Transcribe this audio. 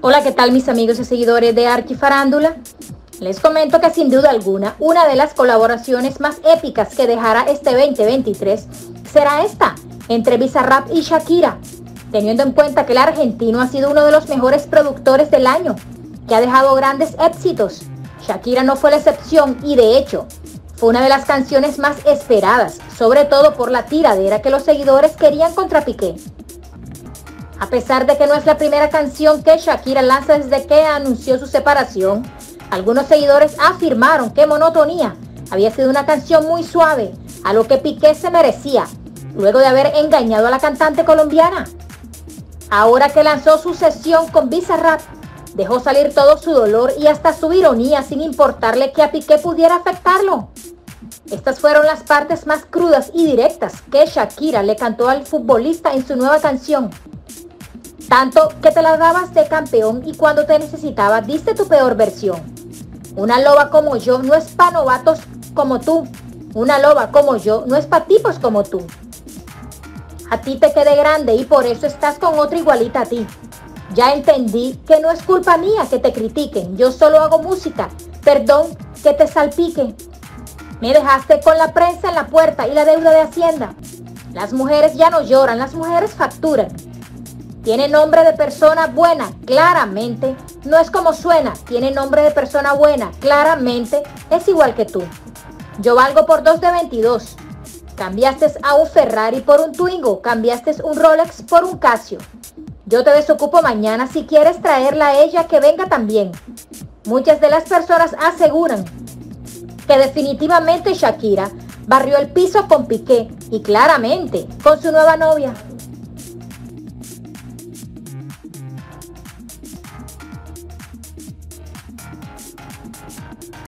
Hola, ¿qué tal mis amigos y seguidores de Arquifarándula? Les comento que sin duda alguna, una de las colaboraciones más épicas que dejará este 2023 será esta, entre Bizarrap y Shakira, teniendo en cuenta que el argentino ha sido uno de los mejores productores del año, que ha dejado grandes éxitos. Shakira no fue la excepción y de hecho, fue una de las canciones más esperadas, sobre todo por la tiradera que los seguidores querían contra Piqué. A pesar de que no es la primera canción que Shakira lanza desde que anunció su separación, algunos seguidores afirmaron que Monotonía había sido una canción muy suave, a lo que Piqué se merecía, luego de haber engañado a la cantante colombiana. Ahora que lanzó su sesión con Bizarrap, dejó salir todo su dolor y hasta su ironía sin importarle que a Piqué pudiera afectarlo. Estas fueron las partes más crudas y directas que Shakira le cantó al futbolista en su nueva canción. Tanto que te la dabas de campeón y cuando te necesitaba diste tu peor versión. Una loba como yo no es pa' novatos como tú. Una loba como yo no es pa' tipos como tú. A ti te quedé grande y por eso estás con otra igualita a ti. Ya entendí que no es culpa mía que te critiquen. Yo solo hago música. Perdón que te salpique. Me dejaste con la prensa en la puerta y la deuda de Hacienda. Las mujeres ya no lloran, las mujeres facturan. Tiene nombre de persona buena, claramente. No es como suena, tiene nombre de persona buena, claramente. Es igual que tú. Yo valgo por 2 de 22. Cambiaste a un Ferrari por un Twingo, cambiaste un Rolex por un Casio. Yo te desocupo mañana si quieres traerla a ella que venga también. Muchas de las personas aseguran que definitivamente Shakira barrió el piso con Piqué y claramente con su nueva novia.